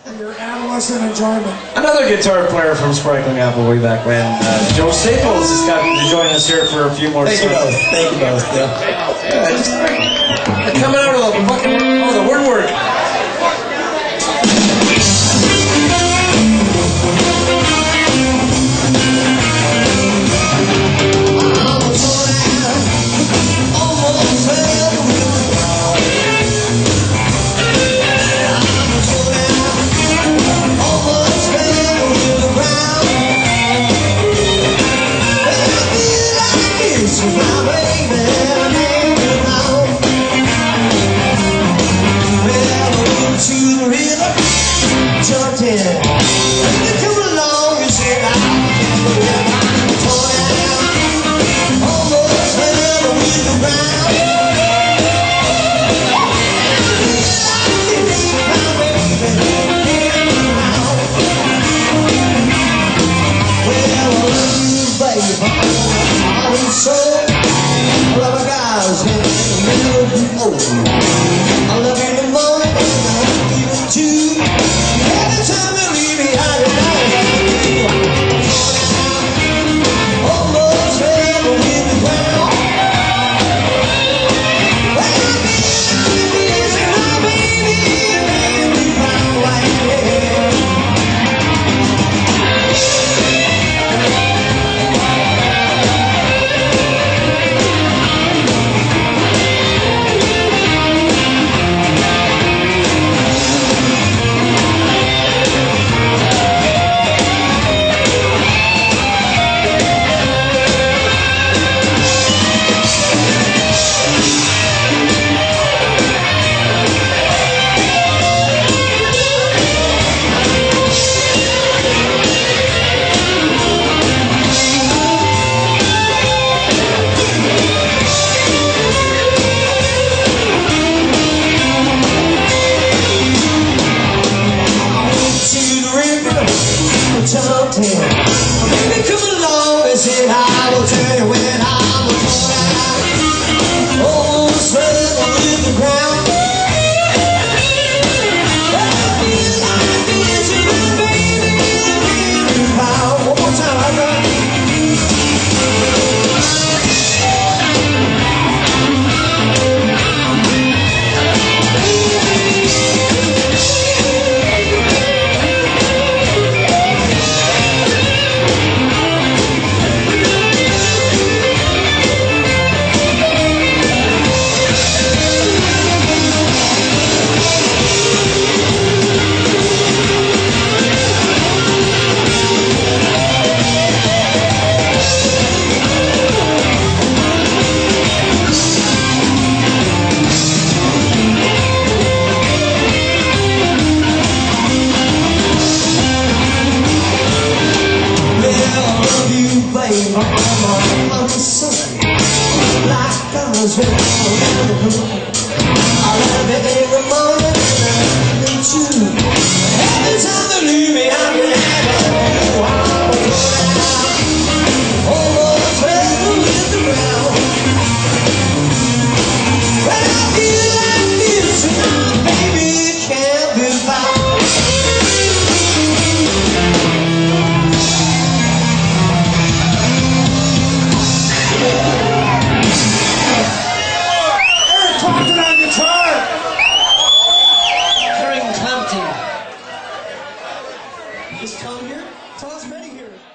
for your adolescent enjoyment. Another guitar player from Sparkling Apple way back when. Joe Staples has got to join us here for a few more Thank you songs. both. Thank you both. Coming out of the fucking the woodwork. I love you in the morning, even too. Every time you leave me, I almost fell in the ground. Well, I miss you, my baby, and we found right here. Baby, come along and say I will tell you when I'm torn out. Almost fell in the ground. I feel like this, my baby, every pound. One more time, I got I'm sorry, like I was when I love you every morning and even too. Every time you leave me, I'm glad almost fell in the ground. When I feel like this, now baby can't be found. Just come here, tell us ready here.